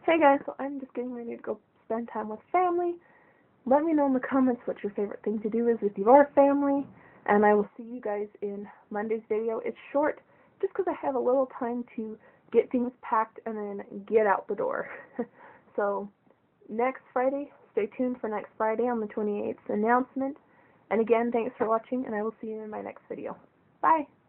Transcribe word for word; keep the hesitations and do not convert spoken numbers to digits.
Hey guys, so I'm just getting ready to go spend time with family. Let me know in the comments what your favorite thing to do is with your family, and I will see you guys in Monday's video. It's short just because I have a little time to get things packed and then get out the door. So next Friday, stay tuned for next Friday on the twenty-eighth announcement. And again, thanks for watching, and I will see you in my next video. Bye!